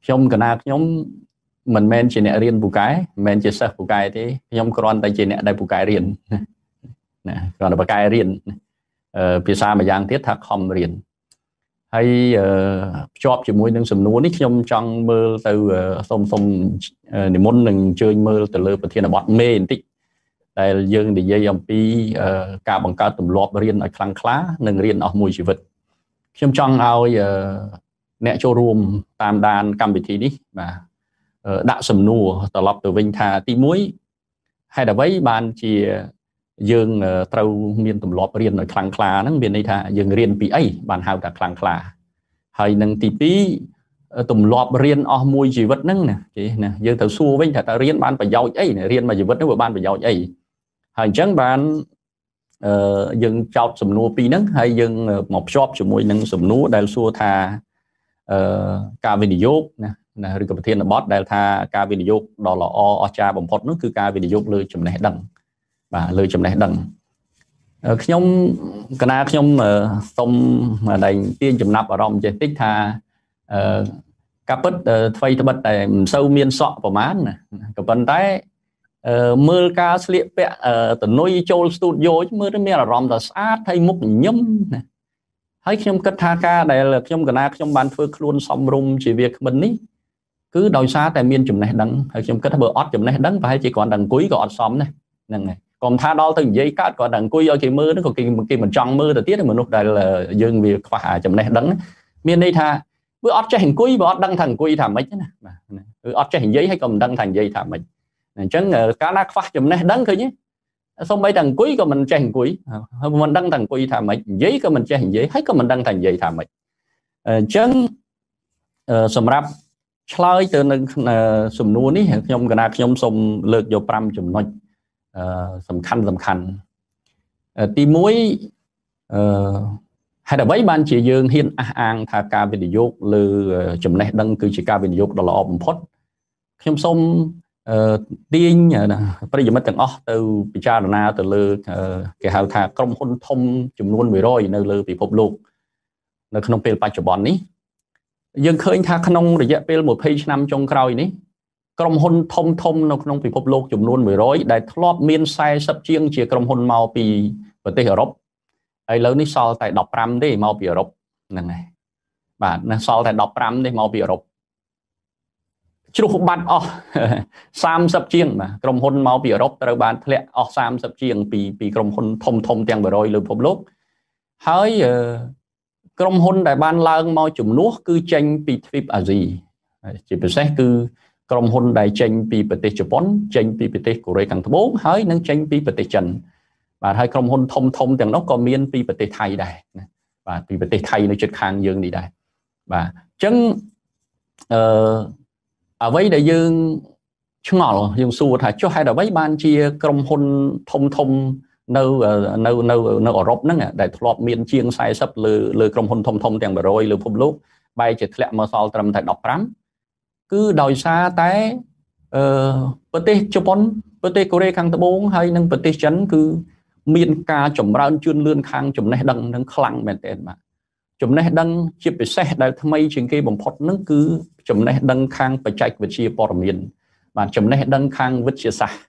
ខ្ញុំកណាខ្ញុំមិនមែនជាអ្នករៀនពូកែមិនមែនជាសិស្សពូកែទេខ្ញុំគ្រាន់តែជាអ្នកដែលពូកែរៀនណាគ្រាន់តែពូកែរៀនភាសាមួយយ៉ាងទៀតថាខំរៀនហើយភ្ជាប់ជាមួយនឹងសំណួរនេះខ្ញុំចង់មើលទៅសុំនិមន្តនឹងអញ្ជើញមើលទៅលើប្រធានបទមេបន្តិចដែលយើងនិយាយអំពីការបង្កើតទម្លាប់រៀនឲ្យខ្លាំងក្លានិងរៀនអស់មួយជីវិតខ្ញុំចង់ឲ្យអ្នកចូលរួមតាមដានកម្មវិធីនេះបាទដាក់សំណួរត្រឡប់ទៅវិញថាទី1ហេតុអ្វីបានជាយើងត្រូវមានទម្លាប់រៀនឲ្យខ្លាំងក្លាហ្នឹងមានន័យថាយើងរៀនពីអីបានហៅថាខ្លាំងក្លាហើយនឹងទី2ទម្លាប់រៀនអស់មួយជីវិតហ្នឹងណាគេណាយើងត្រូវសួរវិញថាតើរៀនបានប្រយោជន៍អីរៀនមួយជីវិតហ្នឹងវាបានប្រយោជន៍អីហើយអញ្ចឹងបានយើងចោទសំណួរពីរហ្នឹងហើយយើងមកភ្ជាប់ជាមួយនឹងសំណួរដែលសួរថាការវិនិយោគណាឬក៏ប្រធានបទដែលថាការវិនិយោគដ៏ល្អអស្ចារ្យបំផុតនោះគឺការវិនិយោគលើចំណេះដឹងបាទលើចំណេះដឹងខ្ញុំកណាខ្ញុំសូមតែទាញចំណាប់អារម្មណ៍ចេះតិចថាការពិតថ្មីត្បិតតែមិនសូវមានសក់ប្រហែលណាក៏ប៉ុន្តែមើលការស្លៀកពាក់តនុយចូលស្ទូឌីយោមើលទៅមានអារម្មណ៍ថាស្អាតហើយមុខញញឹមណាហើយខ្ញុំគិតថាការដែលខ្ញុំកណាខ្ញុំបានធ្វើខ្លួនសមរម្យជាវាគ្មិននេះគឺដោយសារតែមានចំណេះដឹងហើយខ្ញុំគិតថាបើអត់ចំណេះដឹងប្រហែលជាគ្រាន់តែអង្គុយក៏អត់សមដែរហ្នឹងហើយកុំថាដល់ទៅនិយាយកើតគ្រាន់តែអង្គុយឲ្យគេមើលហ្នឹងក៏គេមិនចង់មើលទៅទៀតមនុស្សដែលយើងវាខ្វះចំណេះដឹងមានន័យថាវាអត់ចេះអង្គុយវាអត់ដឹងថាអង្គុយថាម៉េចណាបាទគឺអត់ចេះនិយាយហើយក៏មិនដឹងថានិយាយថាម៉េចអញ្ចឹងកាលណាខ្វះចំណេះដឹងឃើញទេសូម្បីតែអង្គុយក៏មិនចេះអង្គុយហើយមិនដឹងថាអង្គុយថាម៉េចនិយាយក៏មិនចេះនិយាយហើយក៏មិនដឹងថានិយាយថាម៉េចអញ្ចឹងសម្រាប់ឆ្លើយទៅនឹងសំណួរនេះខ្ញុំកណាខ្ញុំសូមលើកយក5ចំណុចសំខាន់ទី1ហេតុអ្វីបានជាយើងហ៊ានអះអាងថាការវិនិយោគលើចំណេះដឹងគឺជាការវិនិយោគដ៏ល្អបំផុតខ្ញុំសូមទាញប្រិយមិត្តទាំងអស់ទៅពិចារណាទៅលើគេហៅថាក្រុមហ៊ុនធំចំនួន100នៅលើពិភពលោកនៅក្នុងពេលបច្ចុប្បន្ននេះយើងឃើញថាក្នុងរយៈពេល20ឆ្នាំចុងក្រោយនេះក្រុមហ៊ុនធំនៅក្នុងពិភពលោកចំនួន100ដែលធ្លាប់មាន40ជាងជាក្រុមហ៊ុនមកពីប្រទេសអឺរ៉ុបឥឡូវនេះសល់តែ15ទេមកពីអឺរ៉ុបហ្នឹងហើយបាទណាសល់តែ15ទេមកពីអឺរ៉ុបជ្រុះបាត់អស់30ជាងបាទក្រុមហ៊ុនមកពីអឺរ៉ុបត្រូវបានធ្លាក់អស់30ជាងពីក្រុមហ៊ុនធំទាំង100លើពិភពលោកហើយក្រុមហ៊ុនដែលបានឡើងមកជំនួសគឺចេញពីទ្វីបអាស៊ីជាពិសេសគឺក្រុមហ៊ុនដែលចេញពីប្រទេសជប៉ុនចេញពីប្រទេសកូរ៉េខាងត្បូងហើយនឹងចេញពីប្រទេសចិនបាទហើយក្រុមហ៊ុនធំទាំងនោះក៏មានពីប្រទេសថៃដែរណាបាទពីប្រទេសថៃនៅជិតខាងយើងនេះដែរបាទអញ្ចឹងអ្វីដែលយើងឆ្ងល់យើងសួរថាចុះហេតុអ្វីបានជាក្រុមហ៊ុនធំនៅអឺរ៉ុបហ្នឹងដែលធ្លាប់មានជាង40លើក្រុមហ៊ុនធំទាំង100លើពិភពលោកបែរជាធ្លាក់មកសល់ត្រឹមតែ15គឺដោយសារតែប្រទេសជប៉ុនប្រទេសកូរ៉េខាងត្បូងហើយនិងប្រទេសចិនគឺមានការចម្រើនជឿនលឿនខាងចំណេះដឹងនឹងខ្លាំងមែនទែនបាទចំណេះដឹងជាពិសេសដែលថ្មីជាងគេបំផុតហ្នឹងគឺចំណេះដឹងខាងបច្ចេកវិទ្យាព័ត៌មានបាទចំណេះដឹងខាងវិទ្យាសាស្ត្រ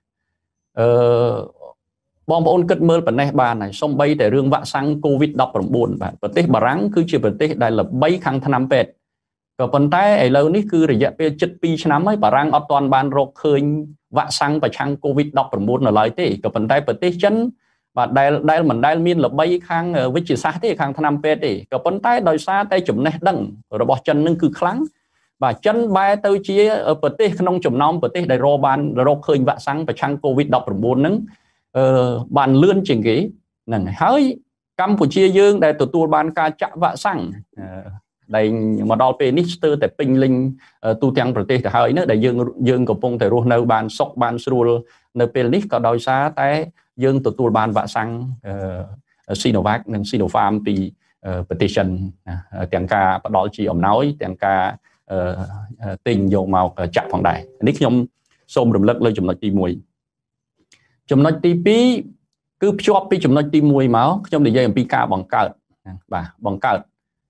បងប្អូនគិតមើលប៉ុណ្ណេះបានហើយសំបីតែរឿងវ៉ាក់សាំង COVID-19 បាទប្រទេសបារាំងគឺជាប្រទេសដែលល្បីខាងថ្នាំពេទ្យក៏ប៉ុន្តែឥឡូវនេះគឺរយៈពេល7-2ឆ្នាំហើយបារាំងអត់ទាន់បានរកឃើញវ៉ាក់សាំងប្រឆាំង COVID-19 នៅឡើយទេក៏ប៉ុន្តែប្រទេសចិនបាទដែលមិនដែលមានល្បីខាងវិទ្យាសាស្ត្រទេខាងថ្នាំពេទ្យទេក៏ប៉ុន្តែដោយសារតែចំណេះដឹងរបស់ចិននឹងគឺខ្លាំងបាទចិនបែរទៅជាប្រទេសក្នុងចំណោមប្រទេសដែលបានរកឃើញវ៉ាក់សាំងប្រឆាំង COVID-19 ហ្នឹងបានលឿនជាងគេហ្នឹងហើយកម្ពុជាយើងដែលទទួលបានការចាក់វ៉ាក់សាំងដែលមកដល់ពេលនេះស្ទើរតែពេញលេញទូទាំងប្រទេសទៅហើយនៅដែលយើងកំពុងតែរស់នៅបានសុខបានស្រួលនៅពេលនេះក៏ដោយសារតែយើងទទួលបានវ៉ាក់សាំងSinovac និង Sinopharm ពីប្រទេសចិនទាំងការផ្ដល់ជាអំណោយទាំងការទិញយកមកចាក់ផងដែរនេះខ្ញុំសូមរំលឹកលើចំណុចទី1ចំណុចទី2គឺភ្ជាប់ពីចំណុចទី1មកខ្ញុំនិយាយអំពីការបង្កើតបាទបង្កើតព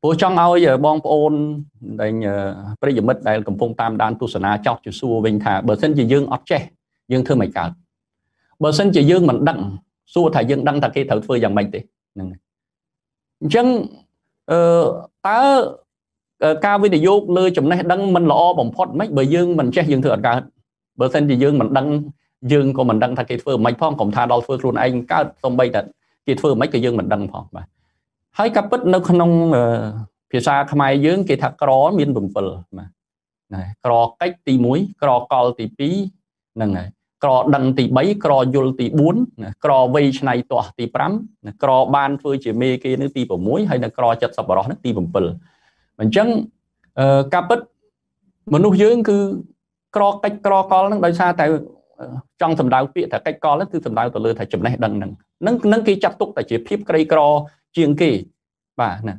Phố trong ao giờ bong ôn đánh bây giờ mất đây cầm phong tam đan tu sna chọc chữ xua vinh thả bờ sân chỉ dương ọt che dương thưa mày cả bờ sân chỉ dương mình đặng xua thả dương đăng thả cái thở phơi dạng mạnh thế chân ta cao video lơ chấm này đăng mình lo bỏng phốt mấy bờ dương mình che dương thừa cả bờ sân chỉ dương mình đăng dương của mình đăng thả cái phơi mấy phong cộng tha đo phơi luôn anh cao tông bay tận cái phơi mấy cái dương mình đăng phong mà hai cặp bích nó không phía xa không ai dương cái thằng cỏ miên bùm bờ mà này cỏ cách tì muối cỏ col tì pí này cỏ đằng tì bấy cỏ dul tì bún cỏ vây này tọa tì pram cỏ ban phơi chỉ mê kia nước tì bổ muối hay là cỏ chặt sập bò nước tì bùm bờ mình chẳng cặp bích mình nuôi dương cứ cỏ cách cỏ col nó đời xa tại trong thầm đào phía tại cách cỏ nó cứ thầm đào từ lơ tại chụp này đằng nâng kia chặt tục tại chỉ phép cây cỏ chiên kỳ và nè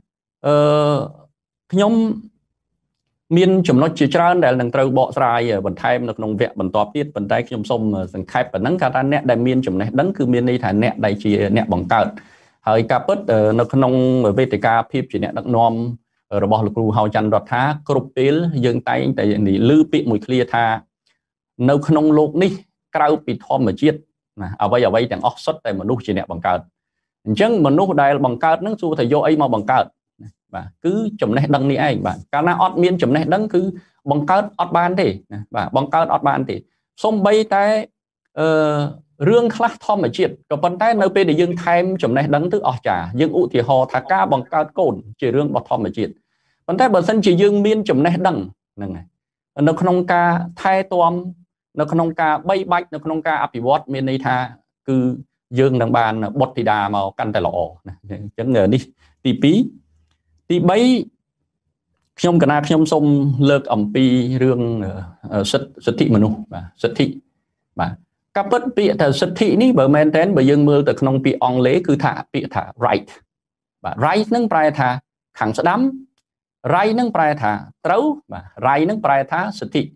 nhóm miền chủng nó chỉ trơn để lần trâu bọ dài bẩn thêm được nông vẹn bẩn to biết bẩn tay trong sông dần khai và nắng cả ta nẹt đại miền chủng này đắng cứ miền này thả nẹt đại chỉ nẹt bằng cợt hơi cà pớt nó nông VTK phim chỉ nẹt đặc nom rồi bỏ lục hào chăn đọt thá cột pil dương tay tại vì lư bị mùi clear tha nấu nông lục ní cao bị thom mà chết ở bây chẳng offset tại mà nuôi chỉ nẹt bằng cợt chẳng mà nuôi đại bằng cợt nó xu thầy vô ấy mà bằng cợt và cứ chấm này đăng này anh bạn cả na ót miên chấm này đăng cứ bằng cớt ót ban thì và bằng cớt ót ban thì xong bay tay rương khá thom mà chuyện còn phần tay nơi để dương thêm chấm này đăng tức ót trà dương ụ thì họ thà ca bằng cớt cồn chỉ rương bọt thom mà chuyện phần tay bờ sân chỉ dương miên chấm này đăng này nó không ca thay toam nó không ca bay bạch nó không ca apivot miên này tha cứ dương đằng bàn bọt thì đà màu căn tài lọ chẳng ngờ đi tí pí thì bấy trong cái nào trong sông lược ẩm pi rương sật thị mà nung và sật thị và các bất bị thờ sật thị ní bờ men tên bởi dương mưa từ không bị ong lế cứ thả bị thả right và right nâng prai thả khẳng sẽ đắm right nâng prai thả trấu và right nâng prai thả sật thị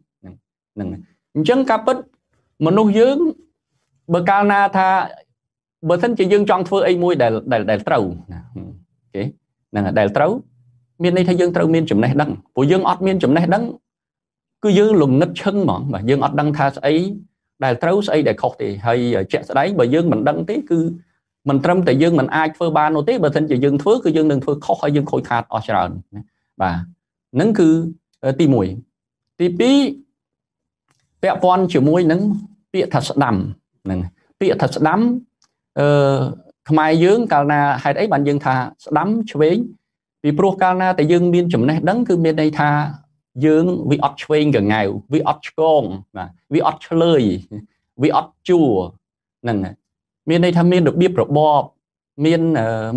chân các bất mà nung dương bờ cao na thả bờ thân chỉ dương trong phơi ấy môi để trấu ok nè đại trấu miền này thấy dương trấu miền chấm này đăng của dương ọt miền chấm này đăng cứ dương lùng ngất chân mà dương ọt đăng tha ấy đại trấu ấy để khóc thì hay chạy đấy bởi dương mình đăng tí cứ mình trâm tại dương mình ai phơi ba nô tí bởi thân chỉ dương phước cứ dương đừng phơi khóc hay dương khôi khát ở trần và nắng cứ ti mùi ti pí vẹo con chịu mũi nắng bịa thật đầm bịa thật đắm mai dương cả na hai ấy bạn dương tha đắm chuối vì pro cả na tại dương miên chấm này đắng cứ miên đây tha dương vì ọt chuối gần ngày vì ọt con mà vì ọt lời vì ọt chùa nên miên đây tham miên được biết rồi bo miên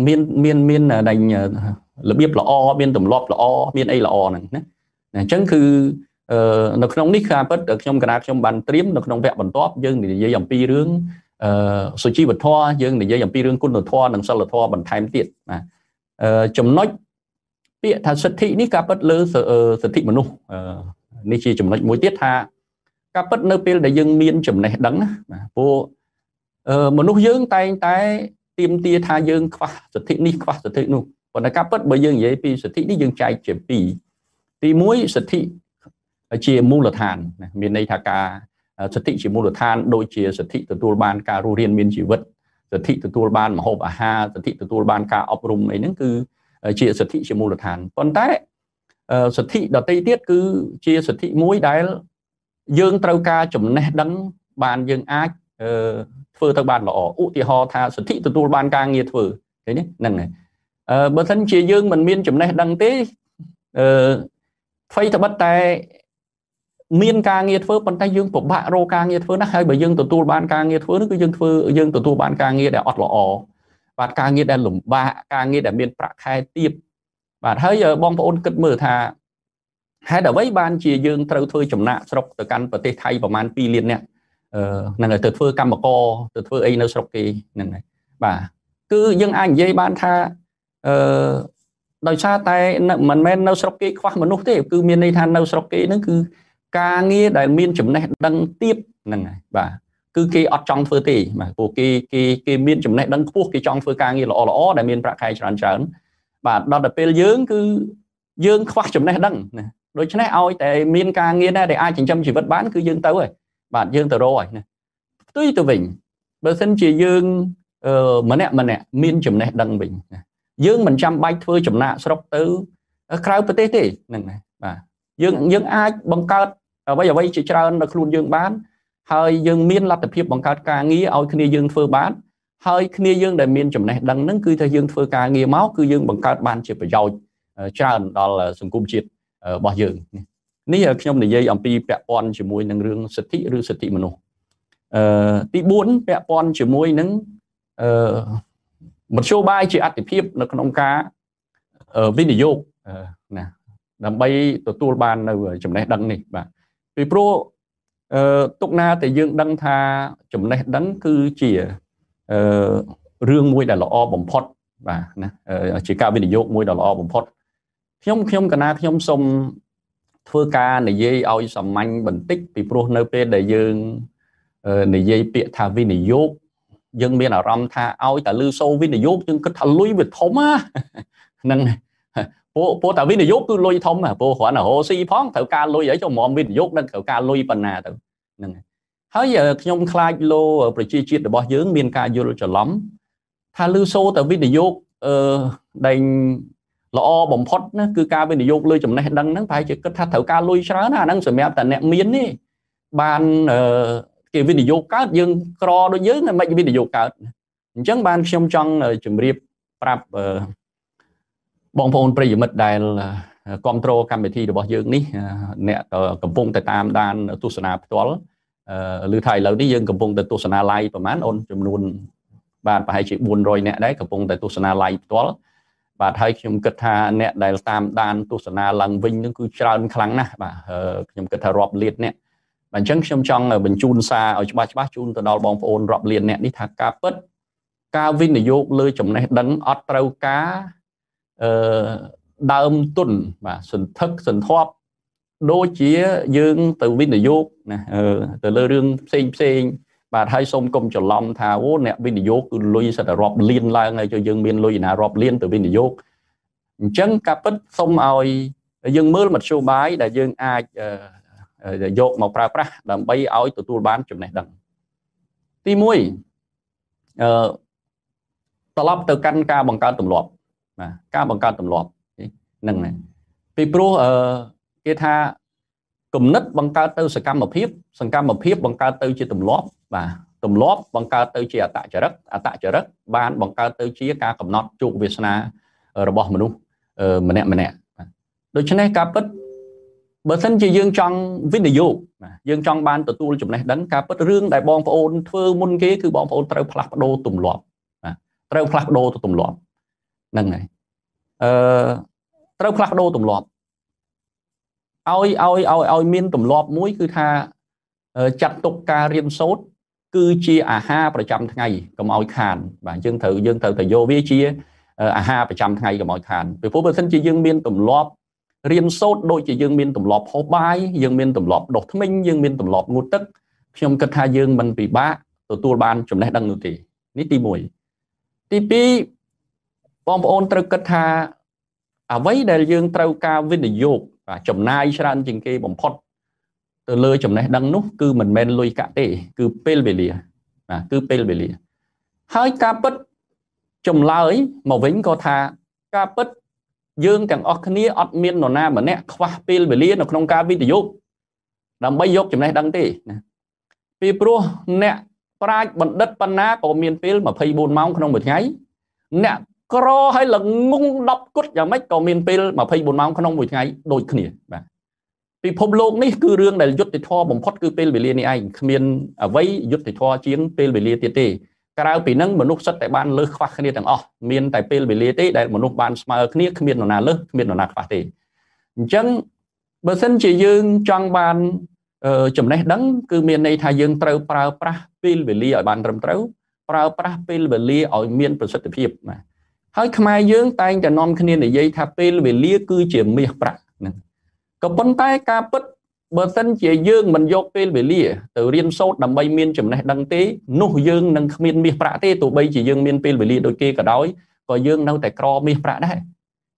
đành là biết là o miên tầm lọp là o miên ấy là o này chẳng cứ nó không nít ra bất được trong cái trong bàn triếm nó không vẹn bàn top dương thì dây dòng pi rướng số chi vật thoa dương để dây dòng pi rương côn đồ thoa đằng sau là thoa bằng time tiệt mà chấm nói tiệt thà xuất thị ní cáp bất lơ xuất thị mà nu ní chi chấm nói mối tiết tha cáp bất nơi pin để dương miên chấm này đắng vô mà nu dương tay tim tia tha dương khoa xuất thị ní khoa xuất thị nu còn là cáp bất bởi dương vậy pi xuất thị ní dương trai chấm pi muối xuất thị chia mua lợt hàn miền đây thà ca xuất thị chỉ mua được than đôi chia xuất thị từ tour ban ca riêng miền chỉ vật xuất thị từ tour ban mà hộp ha xuất thị từ tour ban ca oprum này nó cứ chia xuất thị chỉ mua được than còn tại xuất thị đợt tây tiết cứ chia xuất thị muối đáy dương trâu ca chấm nét đắng bàn dương ác phơi tao bàn lọ ụ thì họ tha xuất thị từ tour ban ca nghiệt phơi thế nhé này bữa thân chia dương mình miên chấm nét đắng tế phây thập bất tài miên ca nghiệt phơi bàn tay dương của bạn rô ca nghiệt phơi nó hay bởi dương từ tour ban ca nghiệt phơi nó cứ dương từ tour ban ca nghiệt để ọt lọ và ca nghiệt để lủng bạ ca nghiệt để miên bạc khai tiệp và thấy giờ bom ôn cất mở thà hay là với ban chỉ dương trâu thôi chấm nạ sọc từ căn và tây thay vào man pi liên nè là từ phơi cam co từ phơi ấy nó sọc kỳ này và cứ dương anh dây ban tha đời xa tay mình men nó sọc kỳ khoa mình nút thế cứ miên này than nó sọc kỳ nó cứ ca nghĩa đại miên chấm này đăng tiếp này và cứ cái ở trong phơi tỉ mà của cái miên chấm này đăng quốc cái trong phơi ca nghĩa là ó đại miên bạc khai tràn tràn បាទដល់ទៅពេលយើងគឺយើងខ្វះចំណេះដឹងណាដូច្នេះឲ្យតែមានការងារណាដែលអាចចិញ្ចឹមជីវិតបានគឺយើងទៅហើយបាទយើងទៅរកហើយណាផ្ទុយទៅវិញបើសិនជាយើងម្នាក់មានចំណេះដឹងវិញណាយើងមិនចាំបាច់ធ្វើចំណាកស្រុកទៅក្រៅប្រទេសទេហ្នឹងណាបាទយើងអាចបង្កើតអ្វីជាច្រើននៅខ្លួនយើងបានហើយយើងមានលទ្ធភាពបង្កើតការងារឲ្យគ្នាយើងធ្វើបានហើយគ្នាយើងដែលមានចំណេះដឹងហ្នឹងគឺថាយើងធ្វើការងារមកគឺយើងបង្កើតបានជាប្រយោជន៍ច្រើនដល់សង្គមជាតិរបស់យើងនេះខ្ញុំនិយាយអំពីពាក់ព័ន្ធជាមួយនឹងរឿងសិទ្ធិឬសិទ្ធិមនុស្សទី4ពាក់ព័ន្ធជាមួយនឹងមធ្យោបាយជាអតិភិបនៅក្នុងការវិនិយោគណាដើម្បីទទួលបាននៅចំណេះដឹងនេះបាទពីព្រោះទុកណាតែយើងដឹងថាចំណេះដឹងគឺជារឿងមួយដែលល្អបំផុតបាទណាជាការវិនិយោគមួយដែលល្អបំផុតខ្ញុំកណាខ្ញុំសូមធ្វើការនិយាយឲ្យសាមញ្ញបន្តិចពីព្រោះនៅពេលដែលយើងនិយាយពាក្យថាវិនិយោគយើងមានអារម្មណ៍ថាឲ្យតែលឺសូរវិនិយោគយើងគិតថាលុយវាធំហ្នឹងព្រោះតែវិនិយោគគឺលុយធំព្រោះគ្រាន់តែរកស៊ីផងត្រូវការលុយអីចុះហ្មងវិនិយោគនឹងត្រូវការលុយប៉ុណ្ណាទៅហ្នឹងហើយខ្ញុំខ្លាចលោប្រជាជាតិរបស់យើងមានការយល់ច្រឡំថាលឺសូរតែវិនិយោគដែលល្អបំផុតណាគឺការវិនិយោគលើចំណេះដឹងហ្នឹងប្រហែលជាគិតថាត្រូវការលុយច្រើនណាហ្នឹងសម្រាប់តែអ្នកមាននេះបានគេវិនិយោគកើតយើងក្រដូចយើងមិនវិនិយោគកើតអញ្ចឹងបានខ្ញុំចង់ជម្រាបប្រាប់បងប្អូនប្រិយមិត្តដែលគ្រប់គ្រងកម្មវិធីរបស់យើងនេះអ្នកកំពុងតែតាមដានទស្សនាផ្ទាល់ឬថាឥឡូវនេះយើងកំពុងតែទស្សនា live ប្រហែលអូនចំនួនបាទប្រហែលជា400អ្នកដែរកំពុងតែទស្សនា live ផ្ទាល់បាទហើយខ្ញុំគិតថាអ្នកដែលតាមដានទស្សនាឡើងវិញនឹងគឺច្រើនខ្លាំងណាស់បាទខ្ញុំគិតថារាប់លានអ្នកបាទអញ្ចឹងខ្ញុំចង់បញ្ជូនសារឲ្យច្បាស់ជូនទៅដល់បងប្អូនរាប់លានអ្នកនេះថាការពិតការវិនិយោគលើចំណេះដឹងអត់ត្រូវការដើមទុនបាទសន្ធឹកសន្ធាប់ដូចជាយើងទៅវិនិយោគណាទៅលើរឿងផ្សេងបាទហើយសូមកុំច្រឡំថាអូអ្នកវិនិយោគគឺលុយសិតតែរាប់លានឡើងហើយយើងមានលុយណារាប់លានទៅវិនិយោគអញ្ចឹងការពិតសូមឲ្យយើងមើលមធ្យោបាយដែលយើងអាចយកមកប្រើប្រាស់ដើម្បីឲ្យទទួលបានចំណេះដឹងទី1ត្រឡប់ទៅកាន់ការបង្កើតទម្លាប់បាទការបង្កើតទម្លាប់ហ្នឹងណាពីព្រោះគេថាគំនិតបង្កើតទៅសកម្មភាពបង្កើតទៅជាទម្លាប់បាទទម្លាប់បង្កើតទៅជាអត្តចរិតបានបង្កើតទៅជាការកំណត់ជោគវាសនារបស់មនុស្សម្នាក់ដូច្នេះការពិតបើសិនជាយើងចង់វិនិយោគយើងចង់បានទទួលចំណេះដឹងការពិតរឿងដែលបងប្អូនធ្វើមុនគេគឺបងប្អូនត្រូវផ្លាស់ប្ដូរទម្លាប់ត្រូវផ្លាស់ប្ដូរទៅទម្លាប់ហ្នឹងហើយត្រូវផ្លាស់ប្ដូរទម្លាប់ឲ្យមានទម្លាប់មួយគឺថាចាត់ទុកការរៀនសូត្រគឺជាអាហារប្រចាំថ្ងៃកុំឲ្យខានបាទយើងត្រូវទៅយកវាជាអាហារប្រចាំថ្ងៃកុំឲ្យខានពីព្រោះបើសិនជាយើងមានទម្លាប់រៀនសូត្រដូចជាយើងមានទម្លាប់ហូបបាយយើងមានទម្លាប់ដុសធ្មេញយើងមានទម្លាប់ងូតទឹកខ្ញុំគិតថាយើងមិនពិបាកទទួលបានចំណេះដឹងនោះទេនេះទី1ទី2បងប្អូនត្រូវគិតថាអ្វីដែលយើងត្រូវការវិនិយោគចំណាយច្រើនជាងគេបំផុតទៅលើចំណេះដឹងនោះគឺមិនមែនលុយកាក់ទេគឺពេលវេលាគឺពេលវេលាហើយការពិតចម្លើយមកវិញក៏ថាការពិតយើងទាំងអស់គ្នាអត់មាននរណាម្នាក់ខ្វះពេលវេលានៅក្នុងការវិនិយោគដើម្បីយកចំណេះដឹងទេណាពីព្រោះអ្នកប្រាជ្ញបណ្ឌិតប៉ុណ្ណាក៏មានពេល24ម៉ោងក្នុងមួយថ្ងៃអ្នកក្រហើយល្ងង10គត់យ៉ាងម៉េចក៏មានពេល24ម៉ោងក្នុងមួយថ្ងៃដូចគ្នាបាទពិភពលោកនេះគឺរឿងដែលយុត្តិធម៌បំផុតគឺពេលវេលានេះឯងគ្មានអ្វីយុត្តិធម៌ជាងពេលវេលាទៀតទេក្រៅពីនឹងមនុស្សសិតតែបានលើសខ្វះគ្នាទាំងអស់មានតែពេលវេលាទេដែលមនុស្សបានស្មើគ្នាគ្មាននរណាលើសគ្មាននរណាខ្វះទេអញ្ចឹងបើសិនជាយើងចង់បានចំណេះដឹងគឺមានន័យថាយើងត្រូវប្រើប្រាស់ពេលវេលាឲ្យបានត្រឹមត្រូវប្រើប្រាស់ពេលវេលាឲ្យមានប្រសិទ្ធភាពណាហើយខ្មែរយើងតែងតែនាំគ្នានិយាយថាពេលវេលាគឺជាមាសប្រាក់ហ្នឹងក៏ប៉ុន្តែការពិតបើសិនជាយើងមិនយកពេលវេលាទៅរៀនសូត្រដើម្បីមានចំណេះដឹងទេនោះយើងនឹងគ្មានមាសប្រាក់ទេទោះបីជាយើងមានពេលវេលាដូចគេក៏ដោយក៏យើងនៅតែក្រមាសប្រាក់ដែរ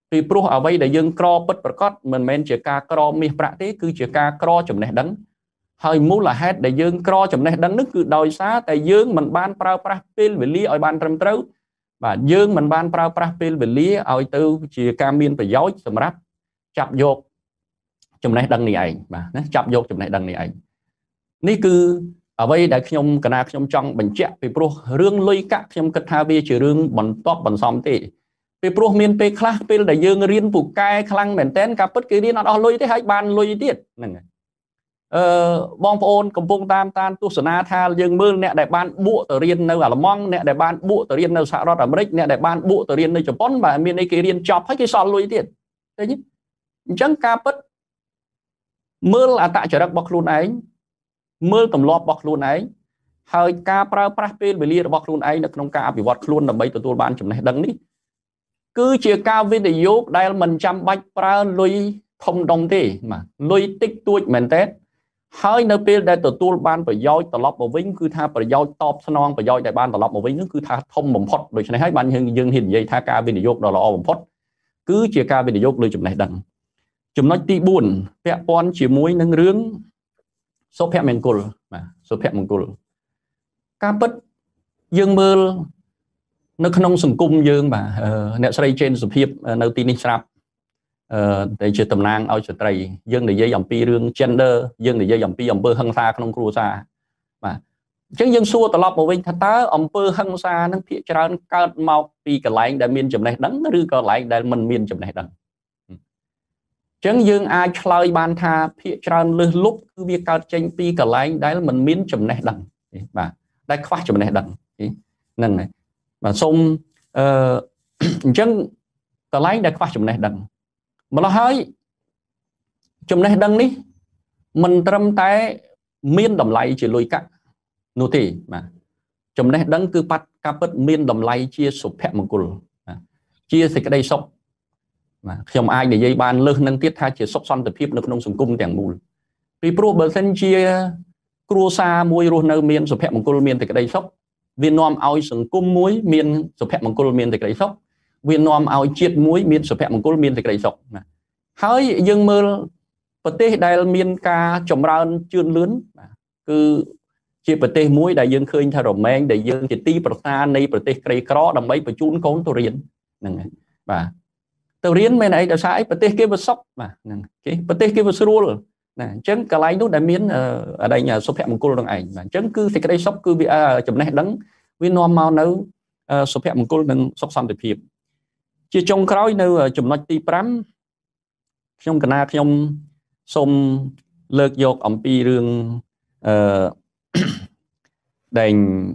ពីព្រោះអ្វីដែលយើងក្រពិតប្រកបមិនមែនជាការក្រមាសប្រាក់ទេគឺជាការក្រចំណេះដឹងហើយមូលហេតុដែលយើងក្រចំណេះដឹងនេះគឺដោយសារតែយើងមិនបានប្រើប្រាស់ពេលវេលាឲ្យបានត្រឹមត្រូវបាទយើងមិនបានប្រើប្រាស់ពេលវេលាឲ្យទៅជាការមានប្រយោជន៍សម្រាប់ចាប់យកចំណេះដឹងនេះឯងបាទណាចាប់យកចំណេះដឹងនេះឯងនេះគឺអ្វីដែលខ្ញុំកណាខ្ញុំចង់បញ្ជាក់ពីព្រោះរឿងលុយកាក់ខ្ញុំគិតថាវាជារឿងបន្ទាប់បន្សំទេពីព្រោះមានពេលខ្លះពេលដែលយើងរៀនពូកែខ្លាំងមែនតើការពិតគេរៀនអត់អស់លុយទេហើយបានលុយទៀតហ្នឹងហើយបងប្អូនកំពុងតាមទស្សនាថាយើងមើលអ្នកដែលបានបួកទៅរៀននៅអាល្លឺម៉ង់អ្នកដែលបានបួកទៅរៀននៅសហរដ្ឋអាមេរិកអ្នកដែលបានបួកទៅរៀននៅជប៉ុនបាទមានអីគេរៀនចប់ហើយគេសល់លុយទៀតឃើញទេអញ្ចឹងការពិតមើលអត្តចរិតរបស់ខ្លួនឯងមើលទម្លាប់របស់ខ្លួនឯងហើយការប្រើប្រាស់ពេលវេលារបស់ខ្លួនឯងនៅក្នុងការអភិវឌ្ឍខ្លួនដើម្បីទទួលបានចំណេះដឹងនេះគឺជាការវិនិយោគដែលមិនចាំបាច់ប្រើលុយធំដុំទេបាទលុយតិចតួចមែនតើហើយនៅពេលដែលទទួលបានប្រយោជន៍ត្រឡប់មកវិញគឺថាប្រយោជន៍តបស្នងប្រយោជន៍ដែលបានត្រឡប់មកវិញនោះគឺថាធំបំផុតដូច្នេះហើយបានយើងហ៊ាននិយាយថាការវិនិយោគដ៏ល្អបំផុតគឺជាការវិនិយោគលើចំណេះដឹងចំណុចទី4ពាក់ព័ន្ធជាមួយនឹងរឿងសុភមង្គលបាទសុភមង្គលការពិតយើងមើលនៅក្នុងសង្គមយើងបាទអ្នកស្រីចេនសុភាពនៅទីនេះស្រាប់តែជាតំណាងឲ្យស្ត្រីយើងនិយាយអំពីរឿង gender យើងនិយាយអំពីអំពើហិង្សាក្នុងគ្រួសារបាទអញ្ចឹងយើងសួរត្រឡប់មកវិញថាតើអំពើហិង្សានឹងភាគច្រើនកើតមកពីកន្លែងដែលមានចំណេះដឹងឬក៏កន្លែងដែលមិនមានចំណេះដឹងអញ្ចឹងយើងអាចឆ្លើយបានថាភាគច្រើនលើសលប់គឺវាកើតចេញពីកន្លែងដែលមិនមានចំណេះដឹងបាទដែលខ្វះចំណេះដឹងហ្នឹងហើយបាទសូមអញ្ចឹងកន្លែងដែលខ្វះចំណេះដឹងម្ល៉េះហើយចំណេះដឹងនេះមិនត្រឹមតែមានតម្លៃជាលុយកាក់នោះទេបាទចំណេះដឹងគឺការពិតមានតម្លៃជាសុភមង្គលជាសេចក្តីសុខបាទខ្ញុំអាចនិយាយបានលើសនឹងទៀតថាជាសុខសន្តិភាពនៅក្នុងសង្គមទាំងមូលពីព្រោះបើសិនជាគ្រួសារមួយរស់នៅមានសុភមង្គលមានសេចក្តីសុខវានាំឲ្យសង្គមមួយមានសុភមង្គលមានសេចក្តីសុខវានាំឲ្យជាតិមួយមានសុភមង្គលមានសេចក្តីសុខណាហើយយើងមើលប្រទេសដែលមានការចម្រើនជឿនលឿនគឺជាប្រទេសមួយដែលយើងឃើញថារមែងដែលយើងជាទីប្រសារនៃប្រទេសក្រីក្រដើម្បីបញ្ជូនកូនទៅរៀនហ្នឹងហើយបាទទៅរៀនមែនអីដោយសារអីប្រទេសគេវាសុខបាទហ្នឹងគេប្រទេសគេវាស្រួលណាអញ្ចឹងកន្លែងនោះដែលមានសុភមង្គលនឹងឯងបាទអញ្ចឹងគឺសេចក្តីសុខគឺវាចំណេះដឹងវានាំមកនៅសុភមង្គលនិងសុខសន្តិភាពជាចុងក្រោយនៅចំណុចទី5ខ្ញុំសូមលើកយកអំពីរឿងដែល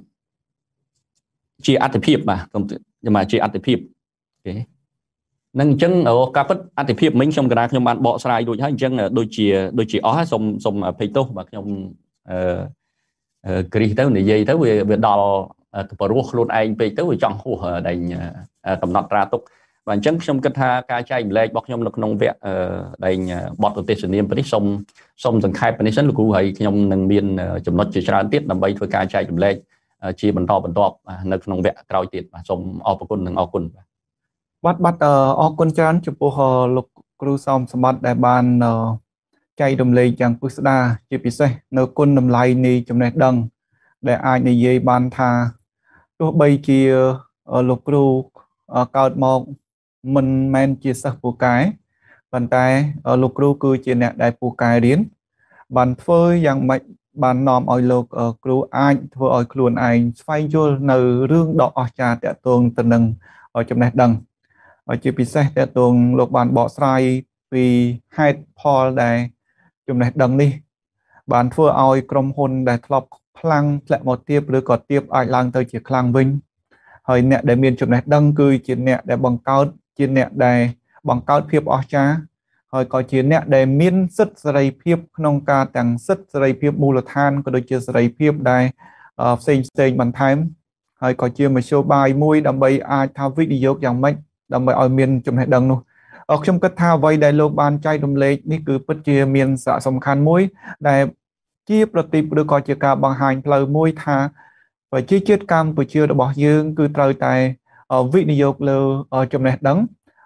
ជាអត្ថិភាពបាទខ្ញុំជាអត្ថិភាពអូខេនឹងអញ្ចឹងការពិតអត្ថិភាពមិញខ្ញុំកណាខ្ញុំបានបកស្រាយរួចហើយអញ្ចឹងដូចជាអស់ហើយសូមអភ័យទោសបាទខ្ញុំគ្រីសទៅនិយាយទៅវាដល់បរោះខ្លួនឯងពេកទៅវាចង់ហួសដែលកំណត់ត្រាទុកបាទអញ្ចឹងខ្ញុំគិតថាការចែកម្លែករបស់ខ្ញុំនៅក្នុងវគ្គដែលបទទេសនានេះសូមសង្ខេបនេះសិនលោកគ្រូហើយខ្ញុំនឹងមានចំណុចជាច្រើនទៀតដើម្បីធ្វើការចែកម្លែកជាបន្តបន្ទាប់នៅក្នុងវគ្គក្រោយទៀតបាទសូមអរគុណនិងអរគុណបាទអរគុណច្រើនចំពោះលោកគ្រូសំសម្បត្តិដែលបានចែករំលែកយ៉ាងពិស្ដារជាពិសេសនៅគុណតម្លៃនៃចំណេះដឹងដែលអាចនិយាយបានថាទោះបីជាលោកគ្រូកើតមកមិនមែនជាសិស្សពូកែប៉ុន្តែលោកគ្រូគឺជាអ្នកដែលពូកែរៀនបានធ្វើយ៉ាងម៉េចបាននាំឲ្យលោកគ្រូអាចធ្វើឲ្យខ្លួនឯងស្វែងយល់នៅរឿងដ៏អស្ចារ្យទាក់ទងទៅនឹងចំណេះដឹងជាពិសេសទាក់ទងលោកបានបកស្រាយពីហេតុផលដែលចំណេះដឹងនេះបានធ្វើឲ្យក្រុមហ៊ុនដែលធ្លាប់ខ្លាំងធ្លាក់មកទាបឬក៏ទាបអាចឡើងទៅជាខ្លាំងវិញហើយអ្នកដែលមានចំណេះដឹងគឺជាអ្នកដែលបង្កើតភាពអស្ចារ្យហើយក៏ជាអ្នកដែលមានសិទ្ធិសេរីភាពក្នុងការទាំងសិទ្ធិសេរីភាពមូលដ្ឋានក៏ដូចជាសេរីភាពដែលផ្សេងបន្ថែមហើយក៏ជាមធ្យោបាយមួយដើម្បីអាចថាវិនិយោគយ៉ាងម៉េចដើម្បីឲ្យមានចំណេះដឹងនោះខ្ញុំគិតថាអ្វីដែលលោកបានចែករំលែកនេះគឺពិតជាមានសារៈសំខាន់មួយដែលជាប្រតិបត្តិឬក៏ជាការបង្ហាញផ្លូវមួយថាប្រជាជាតិកម្ពុជារបស់យើងគឺត្រូវតែវិនិយោគលើចំណេះដឹង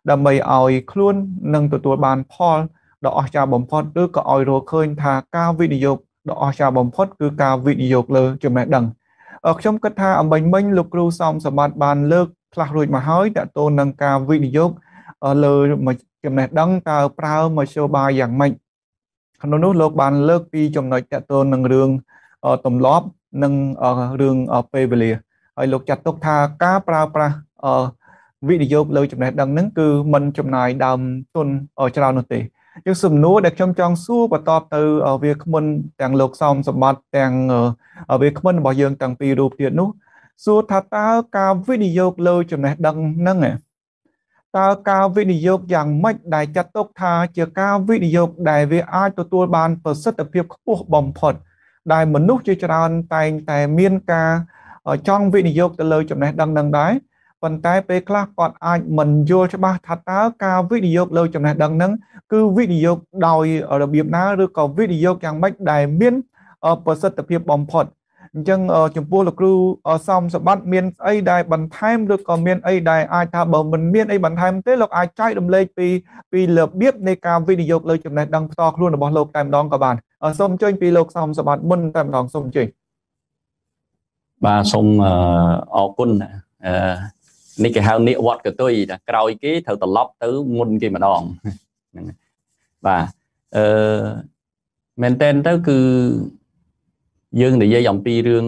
ដើម្បីឲ្យខ្លួននឹងទទួលបានផលដ៏អស្ចារ្យបំផុតឬក៏ឲ្យរកឃើញថាការវិនិយោគដ៏អស្ចារ្យបំផុតគឺការវិនិយោគលើចំណេះដឹងខ្ញុំគិតថាអំបញ្ញមិញលោកគ្រូសំសម្បត្តិបានលើកខ្លះរួចមកហើយតើតើនឹងការវិនិយោគលើចំណេះដឹងតើប្រើមធ្យោបាយយ៉ាងម៉េចក្នុងនោះលោកបានលើកពីចំណុចតើតើនឹងរឿងទម្លាប់និងរឿងពេលវេលាហើយលោកចាត់ទុកថាការប្រើប្រាស់វិនិយោគលើចំណេះដឹងហ្នឹងគឺមិនចំណាយដើមទុនច្រើននោះទេយើងសំណួរដែលខ្ញុំចង់សួរបន្តទៅវាគ្មិនទាំងលោកសំសម្បត្តិទាំងវាគ្មិនរបស់យើងទាំងពីររូបទៀតនោះសួរថាតើការវិនិយោគលើចំណេះដឹងហ្នឹងតើការវិនិយោគយ៉ាងម៉េចដែលចាត់ទុកថាជាការវិនិយោគដែលវាអាចទទួលបានប្រសិទ្ធភាពខ្ពស់បំផុតដែលមនុស្សជាច្រើនតែងតែមានការចង់វិនិយោគទៅលើចំណេះដឹងនឹងដែរប៉ុន្តែពេលខ្លះគាត់អាចមិនយល់ច្បាស់ថាតើការវិនិយោគលើចំណេះដឹងហ្នឹងគឺវិនិយោគដោយរបៀបណាឬក៏វិនិយោគយ៉ាងម៉េចដែលមានប្រសិទ្ធភាពបំផុតអញ្ចឹងចំពោះលោកគ្រូសំសម្បត្តិមានអីដែលបន្ថែមឬក៏មានអីដែលអាចថាបើមិនមានអីបន្ថែមទេលោកអាចចែករំលែកពីរបៀបនៃការវិនិយោគលើចំណេះដឹងផ្ទាល់ខ្លួនរបស់លោកតែម្ដងក៏បានសូមអញ្ជើញពីលោកសំសម្បត្តិមុនតែម្ដងសូមអញ្ជើញបាទសូមអរគុណនេះគេហៅនិវត្តកតុយតែក្រោយគេត្រូវត្រឡប់ទៅមុនគេម្ដងហ្នឹងបាទមែនតើទៅគឺយើងនិយាយអំពីរឿង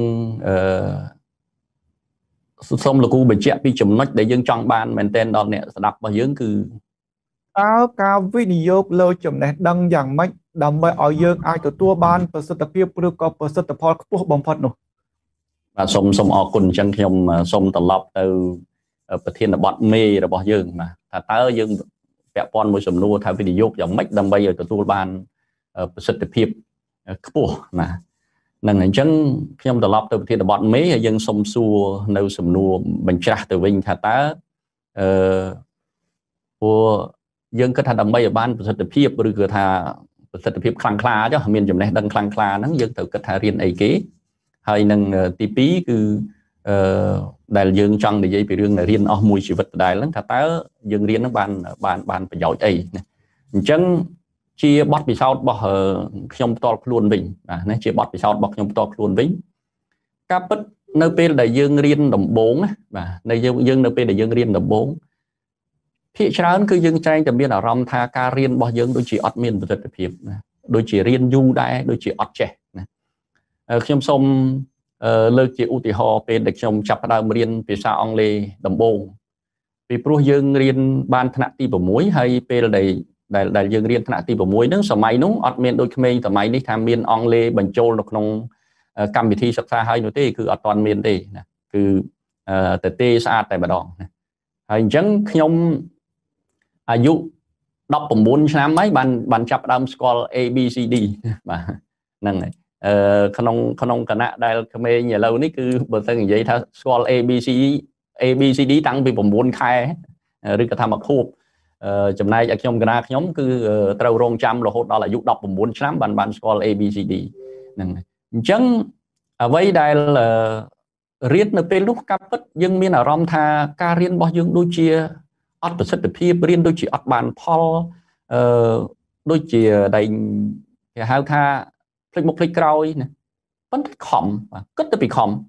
សូមលោកគ្រូបញ្ជាក់ពីចំណុចដែលយើងចង់បានមែនតើដល់អ្នកស្ដាប់របស់យើងគឺតើការវិនិយោគលើចំណេះដឹងយ៉ាងម៉េចដើម្បីឲ្យយើងអាចទទួលបានប្រសិទ្ធភាពឬក៏ប្រសិទ្ធផលខ្ពស់បំផុតនោះបាទសូមអរគុណអញ្ចឹងខ្ញុំសូមត្រឡប់ទៅប្រធានបទមេរបស់យើងបាទថាតើយើងពាក់ព័ន្ធមួយសំណួរថាវិនិយោគយ៉ាងម៉េចដើម្បីឲ្យទទួលបានប្រសិទ្ធភាពខ្ពស់ណានឹងអញ្ចឹងខ្ញុំត្រឡប់ទៅប្រធានបទមេហើយយើងសូមសួរនៅសំណួរបញ្ច្រាស់ទៅវិញថាតើព្រោះយើងគិតថាដើម្បីឲ្យបានប្រសិទ្ធភាពឬគឺថាប្រសិទ្ធភាពខ្លាំងក្លាចុះមានចំណេះដឹងខ្លាំងក្លាហ្នឹងយើងត្រូវគិតថារៀនអីគេហើយនឹងទី2គឺដែលយើងចង់និយាយពីរឿងរៀនអស់មួយជីវិតដដែលហ្នឹងថាតើយើងរៀនហ្នឹងបានប្រយោជន៍អីណាអញ្ចឹងជាបទពិសោធន៍របស់ខ្ញុំផ្ទាល់ខ្លួនវិញបាទណាជាបទពិសោធន៍របស់ខ្ញុំផ្ទាល់ខ្លួនវិញការពិតនៅពេលដែលយើងរៀនដំបូងបាទនៅយើងនៅពេលដែលយើងរៀនដំបូងភាគច្រើនគឺយើងតែងតែមានអារម្មណ៍ថាការរៀនរបស់យើងដូចជាអត់មានប្រសិទ្ធភាពណាដូចជារៀនយូរដែរដូចជាអត់ចេះណាខ្ញុំសូមលើកជាឧទាហរណ៍ពេលដែលខ្ញុំចាប់ផ្ដើមរៀនភាសាអង់គ្លេសដំបូងពីព្រោះយើងរៀនបានថ្នាក់ទី6ហើយពេលដែលយើងរៀនថ្នាក់ទី6ហ្នឹងសម័យនោះអត់មានដូចក្មេងសម័យនេះថាមានអង់គ្លេសបញ្ចូលនៅក្នុងកម្មវិធីសិក្សាហើយនោះទេគឺអត់ទាន់មានទេណាគឺទៅទេស្អាតតែម្ដងណាហើយអញ្ចឹងខ្ញុំអាយុ19ឆ្នាំហើយបានចាប់ផ្ដើមស្គាល់ ABCD បាទហ្នឹងហើយក្នុងគណៈដែលក្មេងឥឡូវនេះគឺបើទៅនិយាយថាស្គាល់ ABCD តាំងពី9ខែឬក៏ថាមួយខួបចំណែកឲ្យខ្ញុំគណៈខ្ញុំគឺត្រូវរងចាំរហូតដល់អាយុ19ឆ្នាំបានស្គាល់ ABCD ហ្នឹងអញ្ចឹងអ្វីដែលរៀននៅពេលនោះកាប់ពិតយើងមានអារម្មណ៍ថាការរៀនរបស់យើងដូចជាអត់ប្រសិទ្ធភាពរៀនដូចជាអត់បានផលដូចជាដែលគេហៅថាភ្លេចមុខភ្លេចក្រោយណាប៉ុន្តែខំគិតទៅពីខំ